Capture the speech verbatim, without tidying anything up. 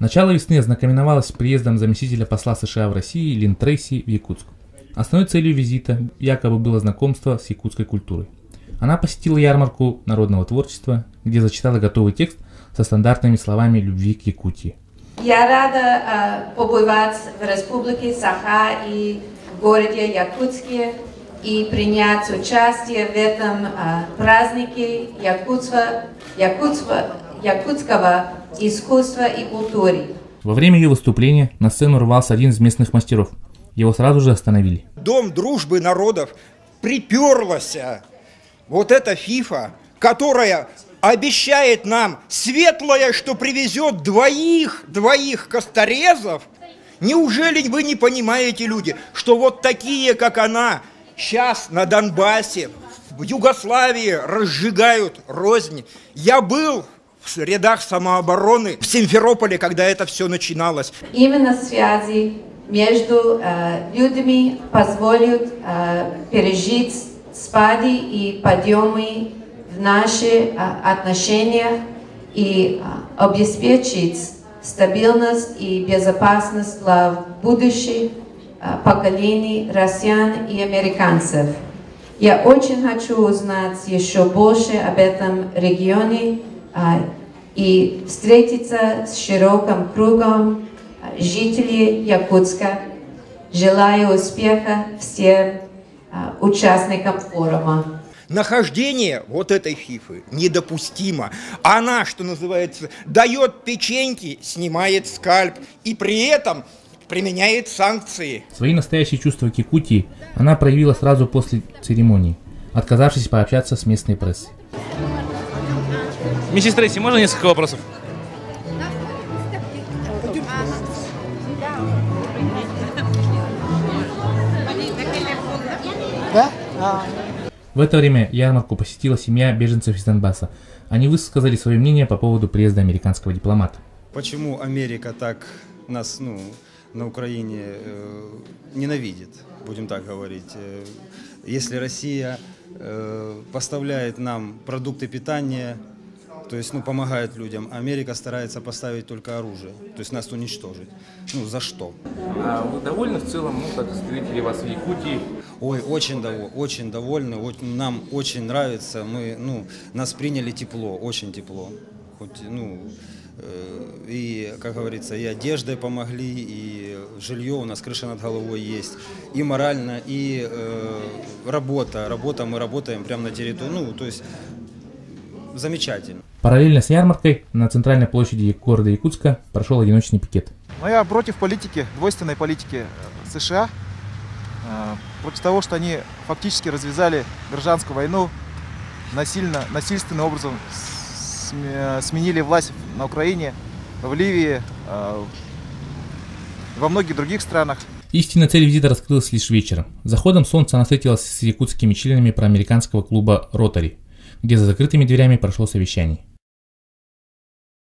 Начало весны ознаменовалось с приездом заместителя посла США в России Лин Трейси в Якутск. Основной целью визита якобы было знакомство с якутской культурой. Она посетила ярмарку народного творчества, где зачитала готовый текст со стандартными словами любви к Якутии. Я рада uh, побывать в Республике Саха и в городе Якутске и принять участие в этом uh, празднике якутства, якутства, якутского искусства и культуры. Во время ее выступления на сцену рвался один из местных мастеров. Его сразу же остановили. Дом дружбы народов приперлась вот эта фифа, которая обещает нам светлое, что привезет двоих, двоих косторезов. Неужели вы не понимаете, люди, что вот такие, как она, сейчас на Донбассе, в Югославии разжигают рознь? Я был в рядах самообороны в Симферополе, когда это все начиналось. Именно связи между э, людьми позволят э, пережить спады и подъемы в наши э, отношения и э, обеспечить стабильность и безопасность для будущих э, поколений россиян и американцев. Я очень хочу узнать еще больше об этом регионе э, и встретиться с широким кругом жителей Якутска. Желаю успеха всем а, участникам форума. Нахождение вот этой фифы недопустимо. Она, что называется, дает печеньки, снимает скальп и при этом применяет санкции. Свои настоящие чувства к Якутии она проявила сразу после церемонии, отказавшись пообщаться с местной прессой. Миссис Трейси, можно несколько вопросов? В это время ярмарку посетила семья беженцев из Донбасса. Они высказали свое мнение по поводу приезда американского дипломата. Почему Америка так нас, ну, на Украине э, ненавидит, будем так говорить. Если Россия э, поставляет нам продукты питания, то есть, ну, помогает людям, Америка старается поставить только оружие, то есть нас уничтожить. Ну, за что? А вы довольны в целом, ну, как встретили вас в Якутии? Ой, очень, дов очень довольны, нам очень нравится, мы, ну, нас приняли тепло, очень тепло. Хоть, ну, э, и, как говорится, и одеждой помогли, и жилье у нас, крыша над головой есть, и морально, и э, работа, работа, мы работаем прямо на территории, ну, то есть, замечательно. Параллельно с ярмаркой на центральной площади города Якутска прошел одиночный пикет. Но я против политики, двойственной политики США, против того, что они фактически развязали гражданскую войну, насильно, насильственным образом сменили власть на Украине, в Ливии, во многих других странах. Истинная цель визита раскрылась лишь вечером. За заходом солнца она встретилась с якутскими членами проамериканского клуба «Ротари», где за закрытыми дверями прошло совещание.